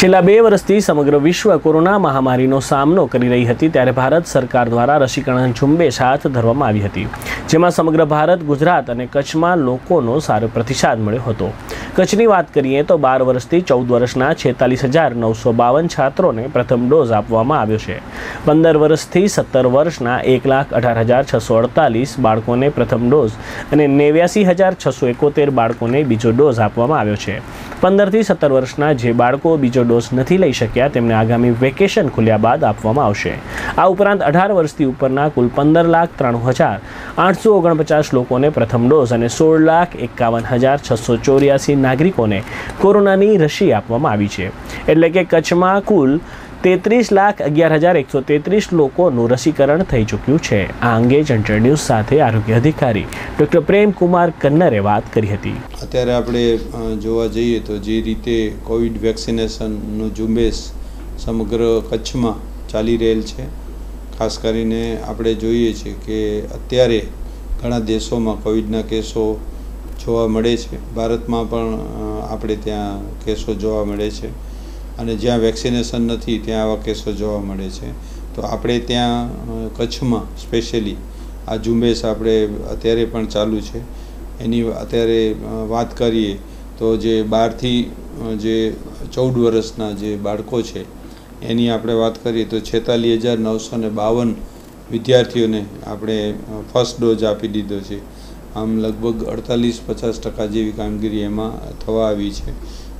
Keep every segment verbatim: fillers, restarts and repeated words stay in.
છેલ્લા બે વર્ષથી સમગ્ર વિશ્વ કોરોના મહામારીનો સામનો કરી રહી હતી ત્યારે ભારત સરકાર દ્વારા રસીકરણ ઝુંબેશ હાથ ધરવામાં આવી હતી, જેમાં સમગ્ર ભારત, ગુજરાત અને કચ્છમાં લોકોનો સારો પ્રતિસાદ મળ્યો હતો। કચ્છની વાત કરીએ તો બાર વર્ષથી ચૌદ વર્ષના છેતાલીસ હજાર નવસો બાવન છાત્રોને પ્રથમ ડોઝ આપવામાં આવ્યો છે। પંદર વર્ષથી સત્તર વર્ષના એક લાખ અઢાર હજાર છસો અડતાલીસ બાળકોને પ્રથમ ડોઝ અને નેવ્યાસી હજાર છસો એકોતેર બાળકોને બીજો ડોઝ આપવામાં આવ્યો છે। પંદરથી સત્તર વર્ષના જે બાળકો બીજો ડોઝ નથી લઈ શક્યા તેમને આગામી વેકેશન ખુલ્યા બાદ આપવામાં આવશે। આ ઉપરાંત અઢાર વર્ષથી ઉપરના કુલ પંદર લાખ ત્રાણું હજાર આઠસો ઓગણપચાસ લોકોને પ્રથમ ડોઝ અને સોળ લાખ એકાવન હજાર છસો ચોર્યાસી નાગરિકોને કોરોનાની રસી આપવામાં આવી છે। એટલે કે કચ્છમાં કુલ તેત્રીસ લાખ અગિયાર હજાર એકસો તેત્રીસ લોકોનું રસીકરણ થઈ ચૂક્યું છે। આ અંગે જંટર ન્યૂઝ સાથે આરોગ્ય અધિકારી ડૉક્ટર પ્રેમકુમાર કન્નરે વાત કરી હતી। અત્યારે આપણે જોવા જઈએ તો જે રીતે કોવિડ વેક્સિનેશનનું ઝુંબેશ સમગ્ર કચ્છમાં ચાલી રહેલ છે, ખાસ કરીને આપણે જોઈએ છીએ કે અત્યારે ઘણા દેશોમાં કોવિડના કેસો જોવા મળે છે। ભારતમાં પણ આપણે ત્યાં કેસો જોવા મળે છે અને જ્યાં વેક્સિનેશન નથી ત્યાં આવા કેસો જોવા મળે છે। તો આપણે ત્યાં કચ્છમાં સ્પેશિયલી આ ઝુંબેશ આપણે અત્યારે પણ ચાલુ છે। એની અત્યારે વાત કરીએ તો જે બારથી જે ચૌદ વર્ષના જે બાળકો છે એની આપણે વાત કરીએ તો છેતાલીસ હજાર નવસો ને બાવન વિદ્યાર્થીઓને આપણે ફર્સ્ટ ડોઝ આપી દીધો છે। આમ લગભગ અડતાલીસ પચાસ ટકા જેવી કામગીરી એમાં થવા આવી છે।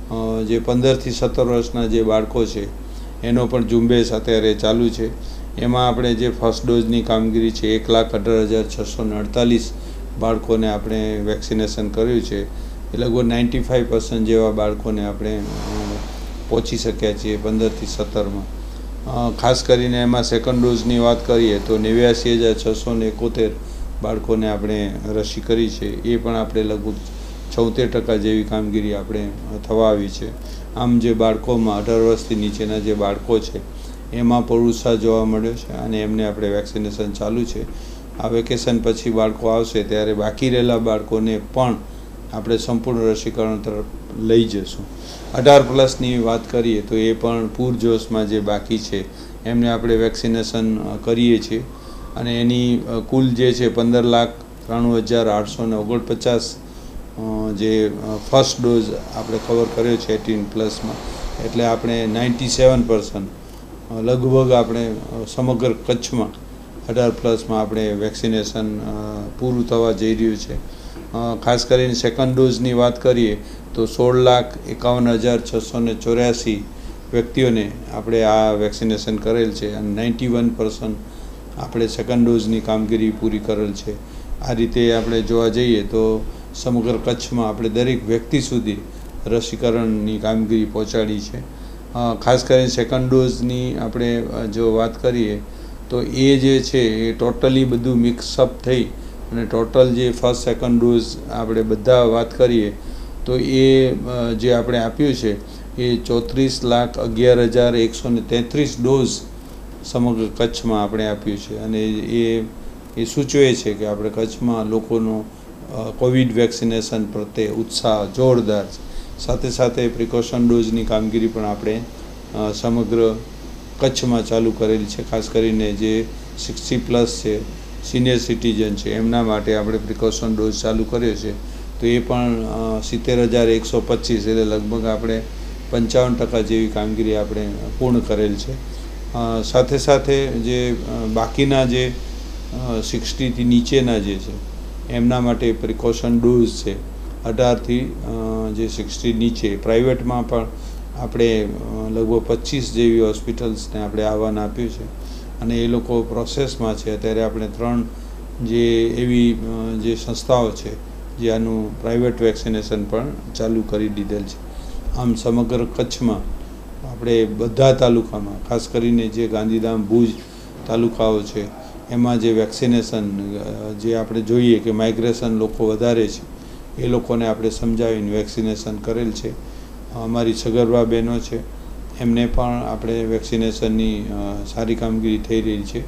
જે પંદરથી સત્તર વર્ષના જે બાળકો છે એનો પણ ઝુંબેશ અત્યારે ચાલુ છે। એમાં આપણે જે ફર્સ્ટ ડોઝની કામગીરી છે એક લાખ અઢાર હજાર છસો ને અડતાલીસ બાળકોને આપણે વેક્સિનેશન કર્યું છે। એ લગભગ નાઇન્ટી ફાઇવ પર્સન્ટ જેવા બાળકોને આપણે પહોંચી શક્યા છીએ પંદરથી સત્તરમાં। ખાસ કરીને એમાં સેકન્ડ ડોઝની વાત કરીએ તો નેવ્યાસી હજાર છસો ને એકોતેર બાળકોને આપણે રસી કરી છે। એ પણ આપણે લગભગ છોતેર ટકા જેવી કામગીરી આપણે થવા આવી છે। આમ જે બાળકોમાં અઢાર વર્ષથી નીચેના જે બાળકો છે એમાં પણ ઉત્સાહ જોવા મળ્યો છે અને એમને આપણે વેક્સિનેશન ચાલુ છે। આ વેકેશન પછી બાળકો આવશે ત્યારે બાકી રહેલા બાળકોને પણ આપણે સંપૂર્ણ રસીકરણ તરફ લઈ જશું। અઢાર પ્લસની વાત કરીએ તો એ પણ પૂરજોશમાં જે બાકી છે એમને આપણે વેક્સિનેશન કરીએ છીએ અને એની કુલ જે છે પંદર લાખ ત્રાણું હજાર આઠસો ને ઓગણપચાસ જે ફર્સ્ટ ડોઝ આપણે કવર કર્યો છે એટીન પ્લસમાં, એટલે આપણે નાઇન્ટી સેવન પર્સન્ટ લગભગ આપણે સમગ્ર કચ્છમાં અઢાર પ્લસમાં આપણે વેક્સિનેશન પૂરું થવા જઈ રહ્યું છે। ખાસ કરીને સેકન્ડ ડોઝની વાત કરીએ તો સોળ લાખ એકાવન હજાર છસો ને ચોર્યાસી વ્યક્તિઓને આપણે આ વેક્સિનેશન કરેલ છે અને નાઇન્ટી વન પર્સન્ટ આપણે સેકન્ડ ડોઝની કામગીરી પૂરી કરેલ છે। આ રીતે આપણે જોવા જઈએ તો સમગ્ર કચ્છમાં આપણે દરેક વ્યક્તિ સુધી રસીકરણની કામગીરી પહોંચાડી છે। ખાસ કરીને સેકન્ડ ડોઝની આપણે જો વાત કરીએ તો એ જે છે એ ટોટલી બધું મિક્સઅપ થઈ અને ટોટલ જે ફર્સ્ટ સેકન્ડ ડોઝ આપણે બધા વાત કરીએ તો એ જે આપણે આપ્યું છે એ ચોત્રીસ લાખ અગિયાર હજાર એકસો ને તેત્રીસ ડોઝ સમગ્ર કચ્છમાં આપણે આપ્યું છે અને એ એ સૂચવે છે કે આપણે કચ્છમાં લોકોનો કોવિડ વેક્સિનેશન પ્રત્યે ઉત્સાહ જોરદાર છે। સાથે સાથે પ્રિકોશન ડોઝની કામગીરી પણ આપણે સમગ્ર કચ્છમાં ચાલુ કરેલી છે। ખાસ કરીને જે સિક્સટી પ્લસ છે, સિનિયર સિટીઝન છે, એમના માટે આપણે પ્રિકોશન ડોઝ ચાલુ કર્યો છે તો એ પણ સિત્તેર હજાર એકસો પચીસ એટલે લગભગ આપણે પંચાવન ટકા જેવી કામગીરી આપણે પૂર્ણ કરેલ છે। સાથે સાથે જે બાકીના જે સિક્સટીથી નીચેના જે છે એમના માટે પ્રિકોશન ડોઝ છે અઢારથી જે સિક્સટી નીચે પ્રાઇવેટમાં પણ આપણે લગભગ પચીસ જેવી હોસ્પિટલ્સને આપણે આહવાન આપ્યું છે અને એ લોકો પ્રોસેસમાં છે। અત્યારે આપણે ત્રણ જે એવી જે સંસ્થાઓ છે જે આનું પ્રાઇવેટ વેક્સિનેશન પણ ચાલુ કરી દીધેલ છે। આમ સમગ્ર કચ્છમાં આપણે બધા તાલુકામાં ખાસ કરીને જે ગાંધીધામ ભુજ તાલુકાઓ છે એમાં જે વેક્સિનેશન જે આપણે જોઈએ કે માઇગ્રેશન લોકો વધારે છે એ લોકોને આપણે સમજાવીને વેક્સિનેશન કરેલ છે। અમારી સગર્ભા બહેનો છે એમને પણ આપણે વેક્સિનેશનની સારી કામગીરી થઈ રહી છે।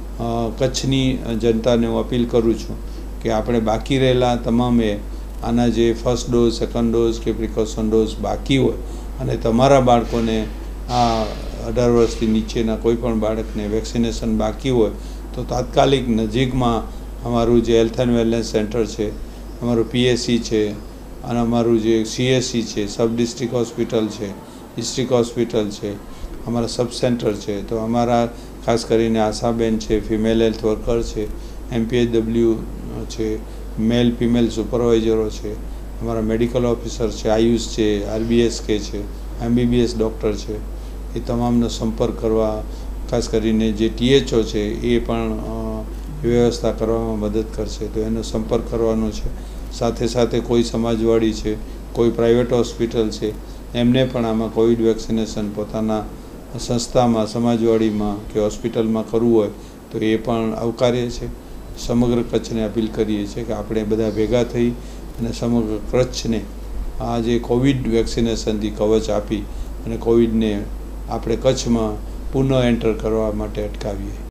કચ્છની જનતાને હું અપીલ કરું છું કે આપણે બાકી રહેલા તમામે આના જે ફર્સ્ટ ડોઝ, સેકન્ડ ડોઝ કે પ્રિકોશન ડોઝ બાકી હોય અને તમારા બાળકોને આ અઢાર વર્ષથી નીચેના કોઈ પણ બાળકને વેક્સિનેશન બાકી હોય તો તાત્કાલિક નજીકમાં અમારું જે હેલ્થ એન્ડ વેલનેસ સેન્ટર છે, અમારું પીએસસી છે અને અમારું જે સીએસસી છે, સબ ડિસ્ટ્રિક્ટ હોસ્પિટલ છે, ડિસ્ટ્રિક્ટ હોસ્પિટલ છે, અમારા સબ સેન્ટર છે, તો અમારા ખાસ કરીને આશાબેન છે, ફિમેલ હેલ્થ વર્કર છે, એમપીએચડબલ્યુ છે, મેલ ફિમેલ સુપરવાઇઝરો છે, અમારા મેડિકલ ઓફિસર છે, આયુષ છે, આરબીએસકે છે, એમબીબીએસ ડૉક્ટર છે, એ તમામનો સંપર્ક કરવા, ખાસ કરીને જે ટીએચઓ છે એ પણ વ્યવસ્થા કરવામાં મદદ કરશે, તો એનો સંપર્ક કરવાનો છે. સાથે સાથે કોઈ સમાજવાડી છે, કોઈ પ્રાઇવેટ હોસ્પિટલ છે, એમને પણ આમાં કોવિડ વેક્સિનેશન પોતાના સંસ્થામાં, સમાજવાડીમાં કે હોસ્પિટલમાં કરવું હોય તો એ પણ આવકાર્ય છે. સમગ્ર કચ્છને અપીલ કરીએ છીએ કે આપણે બધા ભેગા થઈ અને સમગ્ર કચ્છને આ જે કોવિડ વેક્સિનેશનથી કવચ આપી અને કોવિડને આપણે કચ્છમાં પુનઃ એન્ટર કરવા માટે અટકાવીએ.